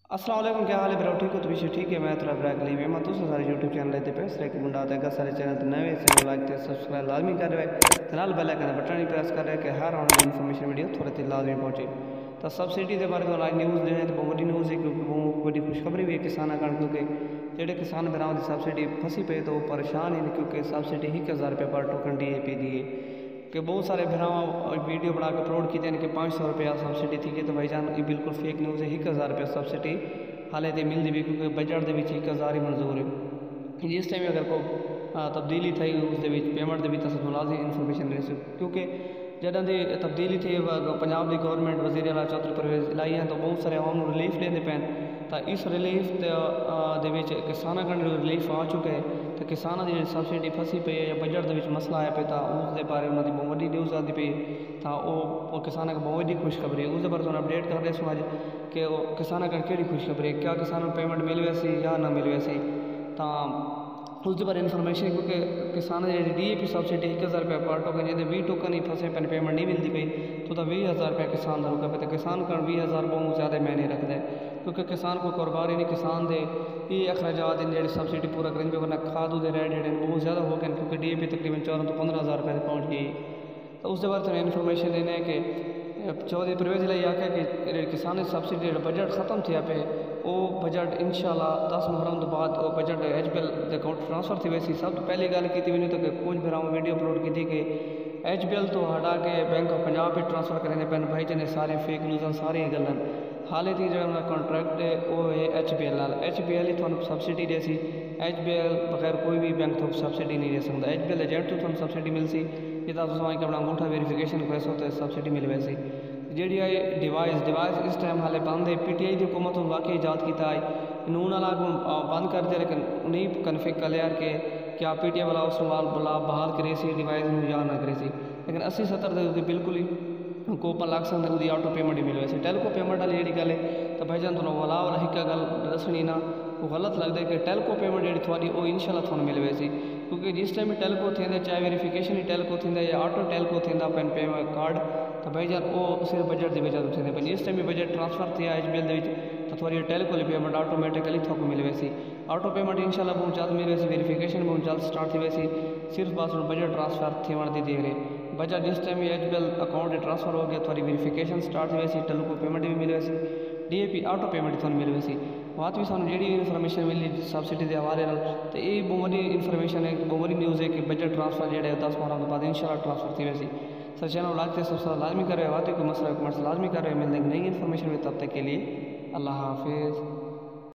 अस्सलाम वालेकुम, क्या हाल है ब्रो? ठीक हो? तो भी ठीक है। मैं थोड़ा ब्रैक ली मैं तो सारे यूट्यूब चैनल लेते पे सरे के मुंडा आते सारे चैनल तो नए से लाइक ते सब्सक्राइब लाजमी कर रहे तो नाल बेल आइकन बटन ही प्रेस कर रहे कि हर आने वाली इन्फॉर्मेशन वीडियो थोड़े ते लाजमी पहुंचे। तो सब्सिडी के बारे में आज न्यूज़ देने तो बहुत बड़ी न्यूज़ है क्योंकि बहुत बड़ी खुशखबरी भी है किसाना कारण क्योंकि जेडे किसान भरावां की सब्सिडी फसी पे तो परेशान हैं क्योंकि सब्सिडी 1000 रुपये पर टोकन DAP दी है कि बहुत सारे भरावां वीडियो बना के अपलोड किए कि 500 रुपया सब्सिडी थी तो भाईजान ये बिल्कुल फेक न्यूज़ है। 1000 रुपया सब्सिडी हाले तो मिलती भी क्योंकि बजट के 1000 ही मंजूर है। जिस टाइम अगर को तब्दीली थी उस पेमेंट के भी लाजमी इन्फॉर्मेशन रही क्योंकि जहाँ की तब्दीली थी पंजाब की गौरमेंट वजीर आला चौधरी परवेज लाई है तो बहुत सारे आवाम रिलीफ देते पैन तो इस रिलीफ किसानों का रिलीफ आ चुका है तो किसानों की सब्सिडी फसी पई है या बजट के मसला आया पे तो उसके बारे में बहुत बड़ी न्यूज़ आती पई तो वो किसानों को बहुत बड़ी खुशखबरी है उसके बारे में अपडेट कर रहे अज कि किसानों का केड़ी खुशखबरी है क्या किसानों को पेमेंट मिल वैसी या ना मिल वैसी तो उसके बारे इन्फॉर्मेशन क्योंकि किसानों की DAP सब्सिडी 1000 रुपया पर टोकन जैसे 20 टोकन ही फंसे पैन पेमेंट नहीं मिलती पई तो 20,000 रुपया किसान का रुका पे तो किसान का 20,000 बहुत ज़्यादा मैंने रखता है क्योंकि किसान को कारोबार ही नहीं किसान दे ये अखराजात जी सब्सिडी पूरा करें वरना खाद के रेट जो बहुत ज़्यादा हो गए क्योंकि DAP तकरीबन 14 तो 15,000 रुपये पहुँच गई तो उसके बाद इन्फॉर्मेशन देने कि चौधरी परवेज लाई आख्या कि किसान सब्सिडी बजट खत्म थे पे वो बजट इंशाल्लाह 10 मुहर्रम तो बाद वो बजट HBL अकाउंट ट्रांसफर थी वैसी सब तो पहली गल की वही तो कुछ भराव वीडियो अपलोड की थी कि HBL तो हटा के बैंक ऑफ पंजाब पे ट्रांसफर करेंगे पैन भाई जने सारे फेक न्यूज़ सारी गलन हाले थी जो कॉन्ट्रैक्ट है वो है HBL ही थोड़ा सब्सिडी देसी HBL बगैर कोई भी बैंक तो सब्सिडी नहीं दे सकता HBL एजेंट तो थोड़ा सब्सिडी मिलसी ये तो अपना अंगूठा वेरीफिकेशन पैसों तो सब्सिडी मिल वैसी जी डिवाइस इस टाइम हाले बंद है PTI की हुकूमत वाकई ईजाद किया है नून वाला बंद कर दिया लेकिन उन्हीं कन्फिक कर लिया कि क्या PTI वाला उस वाला बहाल करे सी डिवाइस या ना करे सी लेकिन 80-70 बिल्कुल ही कूपन लग सकते उसकी ऑटो पेमेंट ही मिल वैसे टेलको पेमेंट वाली जी गल है तो भाईजान तुम वाला वाला एक गल दसनी ना वो गलत लगता है कि टेलको पेमेंट जी थोड़ी वो इंशाल्लाह थोड़ा मिल वैसी क्योंकि जिस टाइम टेलको थे चाहे वेरीफिकेशन ही टेलको थी या ऑटो टेलको थी पैन पेमेंट कार्ड तो भाईजान वो सिर्फ बजट की वजह से थे जिस टाइम भी बजट ट्रांसफर थे HBL तो थोड़ी टेलको पेमेंट ऑटोमेटिकली थोक मिल वैसी ऑटो पेमेंट इंशाल्लाह बहुत जल्द मिल वैसी वेरीफिकेशन बहुत जल्द स्टार्ट थी वैसी सिर्फ बस बजट ट्रांसफर थी दी देर है बजट जिस टाइम HBL अकाउंट ट्रांसफर हो गया थोड़ी वेरीफिकेशन स्टार्ट थी वैसी टेलको पेमेंट भी मिल वैसी DAP ऑटो पेमेंट थोड़ी मिल वैसी बात भी सानू जी इन्फॉर्मेशन मिली सब्सिडी के हवाले तो ये बहुत बड़ी इन्फॉर्मेशन है बहुत बड़ी न्यूज़ है कि बजट ट्रांसफर जो 10 मुहर्रम के बाद इंशाल्लाह ट्रांसफर थी वैसी सर चैनल लाइक सब्सक्राइब लाजमी कर रहे हो कोई मसला कमेंट्स लाजमी कर रहे हैं मिलने की नई इन्फॉर्मेशन में तब तक के लिए अल्लाह हाफिज़।